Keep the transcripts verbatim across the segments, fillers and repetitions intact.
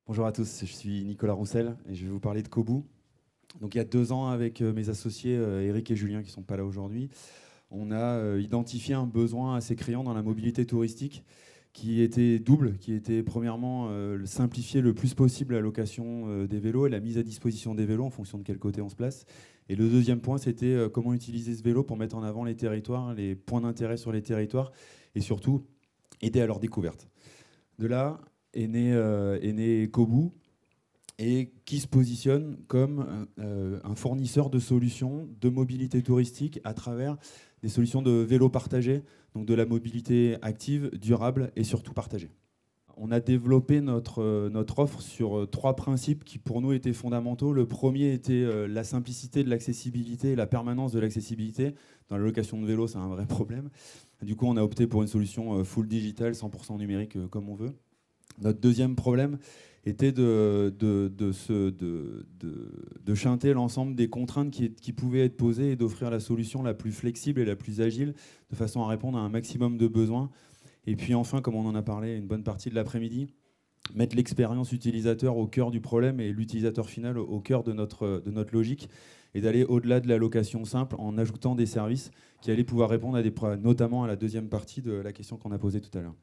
Bonjour à tous, je suis Nicolas Roussel et je vais vous parler de Kobu. Donc, il y a deux ans, avec mes associés Eric et Julien, qui ne sont pas là aujourd'hui, on a identifié un besoin assez criant dans la mobilité touristique qui était double, qui était premièrement euh, simplifier le plus possible la location euh, des vélos et la mise à disposition des vélos en fonction de quel côté on se place. Et le deuxième point, c'était euh, comment utiliser ce vélo pour mettre en avant les territoires, les points d'intérêt sur les territoires et surtout aider à leur découverte. De là est né, euh, est né Kobu, et qui se positionne comme euh, un fournisseur de solutions de mobilité touristique à travers des solutions de vélo partagé, donc de la mobilité active, durable et surtout partagée. On a développé notre, euh, notre offre sur euh, trois principes qui pour nous étaient fondamentaux. Le premier était euh, la simplicité de l'accessibilité et la permanence de l'accessibilité. Dans la location de vélo, c'est un vrai problème. Du coup, on a opté pour une solution euh, full digital, cent pour cent numérique, euh, comme on veut. Notre deuxième problème était de, de, de, se, de, de, de chanter l'ensemble des contraintes qui, qui pouvaient être posées et d'offrir la solution la plus flexible et la plus agile de façon à répondre à un maximum de besoins. Et puis enfin, comme on en a parlé une bonne partie de l'après-midi, mettre l'expérience utilisateur au cœur du problème et l'utilisateur final au cœur de notre, de notre logique et d'aller au-delà de la location simple en ajoutant des services qui allaient pouvoir répondre à des problèmes, notamment à la deuxième partie de la question qu'on a posée tout à l'heure.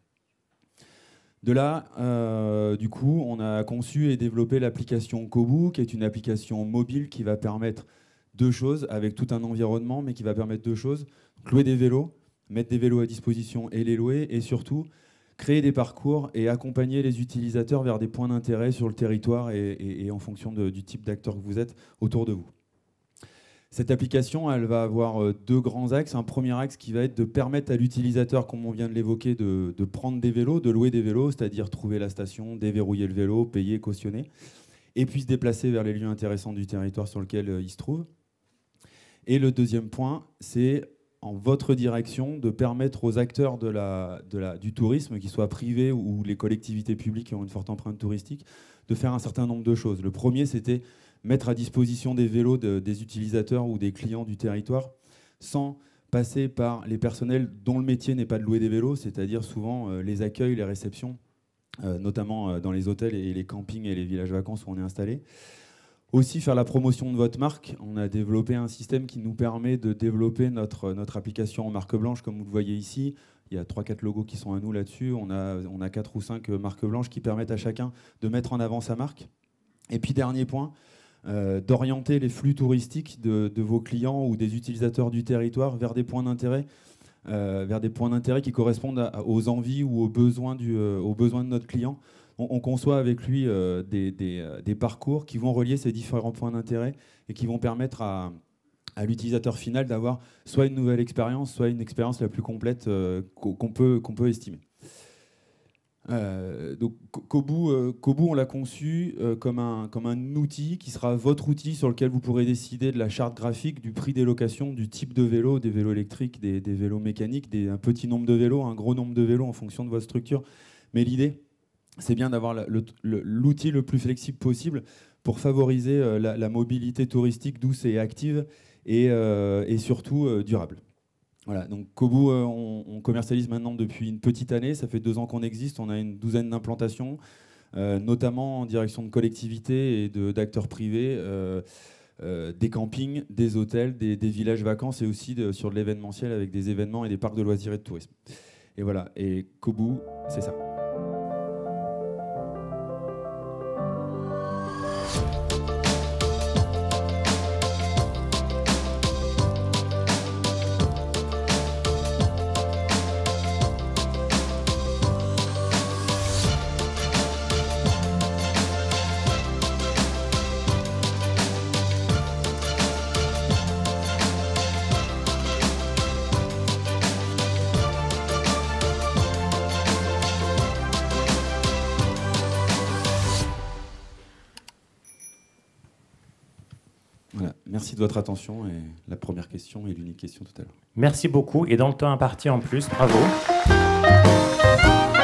De là, euh, du coup, on a conçu et développé l'application Kobu, qui est une application mobile qui va permettre deux choses, avec tout un environnement, mais qui va permettre deux choses. Donc, louer des vélos, mettre des vélos à disposition et les louer, et surtout créer des parcours et accompagner les utilisateurs vers des points d'intérêt sur le territoire et, et, et en fonction de, du type d'acteur que vous êtes autour de vous. Cette application, elle va avoir deux grands axes. Un premier axe qui va être de permettre à l'utilisateur, comme on vient de l'évoquer, de, de prendre des vélos, de louer des vélos, c'est-à-dire trouver la station, déverrouiller le vélo, payer, cautionner, et puis se déplacer vers les lieux intéressants du territoire sur lequel il se trouve. Et le deuxième point, c'est en votre direction de permettre aux acteurs de la, de la, du tourisme, qu'ils soient privés ou les collectivités publiques qui ont une forte empreinte touristique, de faire un certain nombre de choses. Le premier, c'était mettre à disposition des vélos de, des utilisateurs ou des clients du territoire sans passer par les personnels dont le métier n'est pas de louer des vélos, c'est-à-dire souvent euh, les accueils, les réceptions, euh, notamment euh, dans les hôtels et les campings et les villages vacances où on est installé. Aussi faire la promotion de votre marque. On a développé un système qui nous permet de développer notre, notre application en marque blanche, comme vous le voyez ici. Il y a trois quatre logos qui sont à nous là-dessus. On a, on a quatre ou cinq marques blanches qui permettent à chacun de mettre en avant sa marque. Et puis dernier point, Euh, d'orienter les flux touristiques de, de vos clients ou des utilisateurs du territoire vers des points d'intérêt, euh, vers des points d'intérêt qui correspondent à, aux envies ou aux besoins, du, euh, aux besoins de notre client. On, on conçoit avec lui euh, des, des, euh, des parcours qui vont relier ces différents points d'intérêt et qui vont permettre à, à l'utilisateur final d'avoir soit une nouvelle expérience, soit une expérience la plus complète euh, qu'on peut, qu'on peut estimer. Euh, donc Kobu, euh, Kobu, on l'a conçu euh, comme, un, comme un outil qui sera votre outil sur lequel vous pourrez décider de la charte graphique, du prix des locations, du type de vélo, des vélos électriques, des, des vélos mécaniques, des, un petit nombre de vélos, un gros nombre de vélos en fonction de votre structure. Mais l'idée, c'est bien d'avoir l'outil le, le plus flexible possible pour favoriser euh, la, la mobilité touristique douce et active et, euh, et surtout euh, durable. Voilà, donc Kobu, euh, on, on commercialise maintenant depuis une petite année. Ça fait deux ans qu'on existe. On a une douzaine d'implantations, euh, notamment en direction de collectivités et d'acteurs privés, euh, euh, des campings, des hôtels, des, des villages vacances et aussi de, sur de l'événementiel avec des événements et des parcs de loisirs et de tourisme. Et voilà, et Kobu, c'est ça. Voilà. Merci de votre attention et la première question et l'unique question tout à l'heure. Merci beaucoup et dans le temps imparti en plus, bravo.